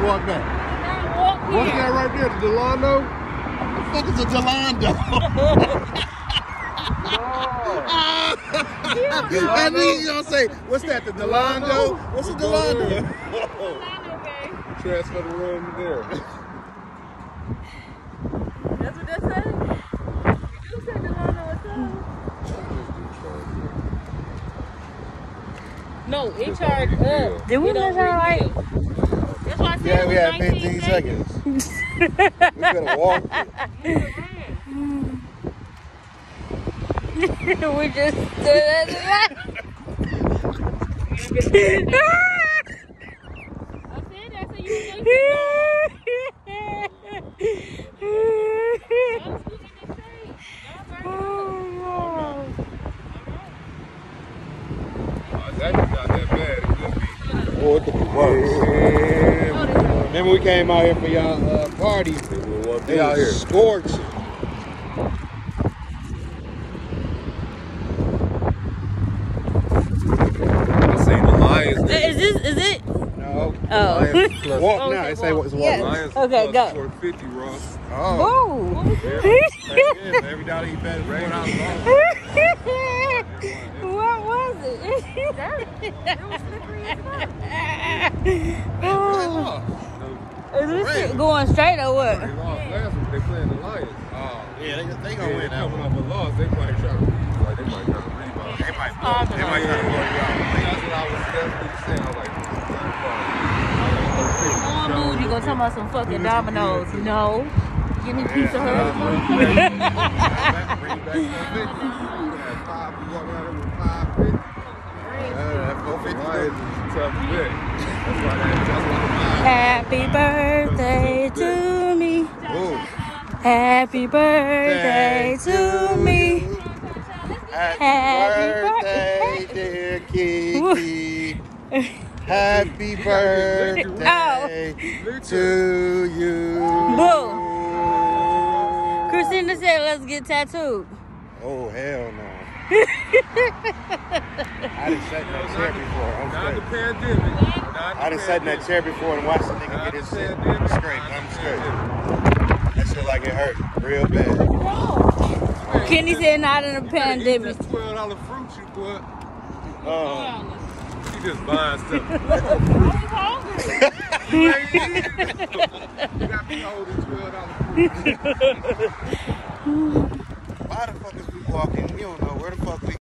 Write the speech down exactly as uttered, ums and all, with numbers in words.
walk back. What's that right there? The Delano? What the fuck is a Delano? That nigga gonna say, what's that? The Delano? What's a Delano? Transfer the room there. That's what that said? You said Delano or something? No, it charged up. Did we miss our right? That's why I said Yeah, it we was had nineteen fifteen seconds. seconds. We could have walked it. We just stood at the light. I said that, so you That's not that bad. It could be. Oh, it could be worse. Remember we came out here for y'all uh, party. They out here scorching. I seen the Lions. Is this, is it? No. Oh. Walk now. They say what is walk. Yes. Lions Okay, plus go. four fifty, Ross. Oh. Whoa. Yeah, every dollar you bet is four dollars. What was it? That was slippery as fuck. Oh. Is this shit going straight or what? They lost last week. They playing the Lions. Oh, yeah, they, they Yeah, gonna win they that coming one. off a loss. They might try to like they might try to rebound. They might, they might try to blow you out. That's what I was that's what you saying. I was like, Oh, dude, you gonna talk about some fucking dominoes? No. Give me Pizza Hut. bring back one fifty. Five, we walk around there with five fifty. Yeah, that four fifty. Lions is tough to bet. That's why that, that's why the Happy birthday to me. Ooh. Happy birthday to me. Happy, Happy birthday, dear Kiki. Happy birthday to you. Boo. Christina said, let's get tattooed. Oh, hell no. I done sat in that chair before. I'm not the straight. pandemic. I done sat in that chair before and watched the nigga get his shit straight. I'm straight. That shit like it hurt real bad. Kenny said not in a pandemic. This twelve dollar fruit you put. Oh. She just buying stuff. I was hungry. You ain't eating. You got me holding twelve dollar fruit. Why the fuck is we walking? We don't know where the fuck we